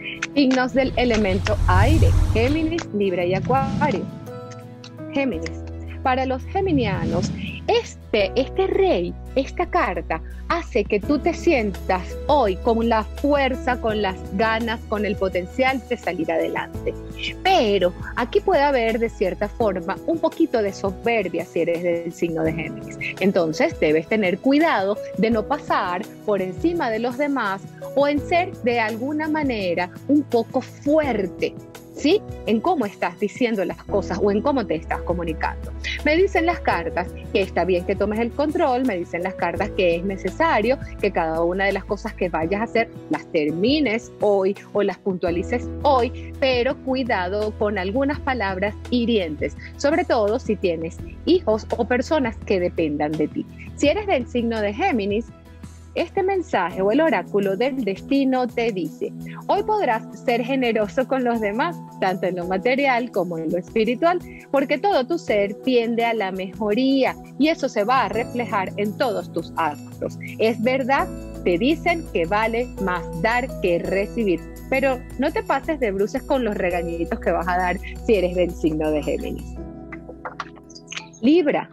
Signos del elemento aire: Géminis, Libra y Acuario. Géminis. Para los geminianos, este rey, esta carta, hace que tú te sientas hoy con la fuerza, con las ganas, con el potencial de salir adelante. Pero aquí puede haber, de cierta forma, un poquito de soberbia si eres del signo de Géminis. Entonces, debes tener cuidado de no pasar por encima de los demás o en ser, de alguna manera, un poco fuerte, ¿sí? En cómo estás diciendo las cosas o en cómo te estás comunicando. Me dicen las cartas que está bien que tomes el control, me dicen las cartas que es necesario que cada una de las cosas que vayas a hacer las termines hoy o las puntualices hoy, pero cuidado con algunas palabras hirientes, sobre todo si tienes hijos o personas que dependan de ti. Si eres del signo de Géminis, este mensaje o el oráculo del destino te dice: hoy podrás ser generoso con los demás, tanto en lo material como en lo espiritual, porque todo tu ser tiende a la mejoría y eso se va a reflejar en todos tus actos. Es verdad, te dicen que vale más dar que recibir, pero no te pases de bruces con los regañitos que vas a dar si eres del signo de Géminis. Libra.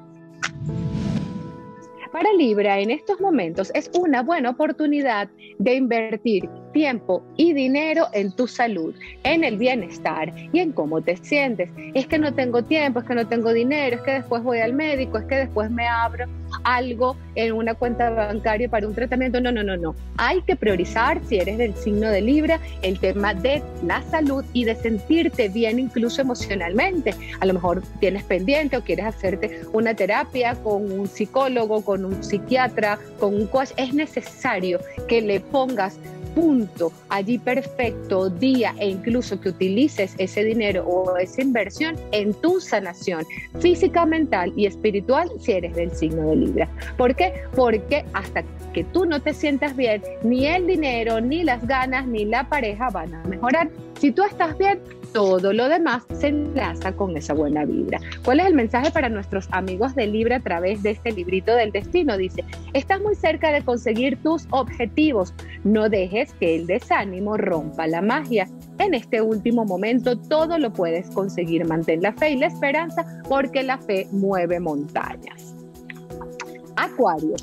Para Libra, en estos momentos es una buena oportunidad de invertir tiempo y dinero en tu salud, en el bienestar y en cómo te sientes. Es que no tengo tiempo, es que no tengo dinero, es que después voy al médico, es que después me abro algo en una cuenta bancaria para un tratamiento. No. Hay que priorizar, si eres del signo de Libra, el tema de la salud y de sentirte bien incluso emocionalmente. A lo mejor tienes pendiente o quieres hacerte una terapia con un psicólogo, con un psiquiatra, con un coach. Es necesario que le pongas punto allí perfecto, día, e incluso que utilices ese dinero o esa inversión en tu sanación física, mental y espiritual si eres del signo de Libra. ¿Por qué? Porque hasta que tú no te sientas bien, ni el dinero, ni las ganas, ni la pareja van a mejorar. Si tú estás bien, todo lo demás se enlaza con esa buena vibra. ¿Cuál es el mensaje para nuestros amigos de Libra a través de este librito del destino? Dice: estás muy cerca de conseguir tus objetivos. No dejes que el desánimo rompa la magia. En este último momento todo lo puedes conseguir. Mantén la fe y la esperanza, porque la fe mueve montañas. Acuario.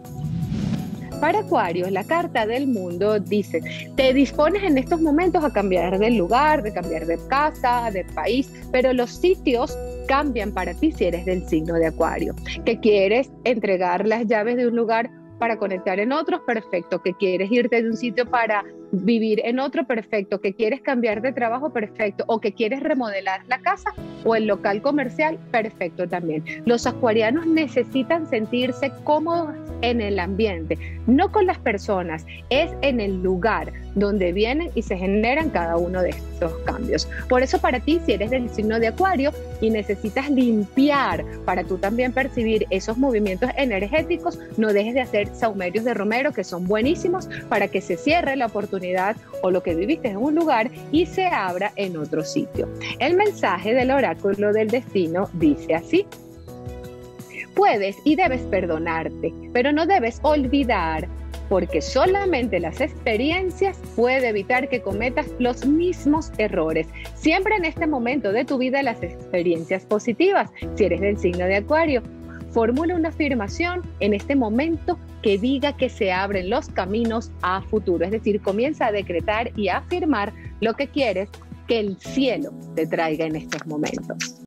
Para Acuario, la carta del mundo dice: te dispones en estos momentos a cambiar de lugar, de cambiar de casa, de país, pero los sitios cambian para ti si eres del signo de Acuario. ¿Que quieres entregar las llaves de un lugar para conectar en otros? Perfecto. ¿Que quieres irte de un sitio para vivir en otro? Perfecto. ¿Que quieres cambiar de trabajo? Perfecto. ¿O que quieres remodelar la casa o el local comercial? Perfecto también. Los acuarianos necesitan sentirse cómodos en el ambiente, no con las personas, es en el lugar donde vienen y se generan cada uno de estos cambios. Por eso, para ti, si eres del signo de Acuario y necesitas limpiar para tú también percibir esos movimientos energéticos, no dejes de hacer sahumerios de romero, que son buenísimos para que se cierre la oportunidad o lo que viviste en un lugar y se abra en otro sitio. El mensaje del oráculo del destino dice así: puedes y debes perdonarte, pero no debes olvidar, porque solamente las experiencias pueden evitar que cometas los mismos errores. Siempre en este momento de tu vida las experiencias positivas. Si eres del signo de Acuario, formula una afirmación en este momento que diga que se abren los caminos a futuro. Es decir, comienza a decretar y a afirmar lo que quieres que el cielo te traiga en estos momentos.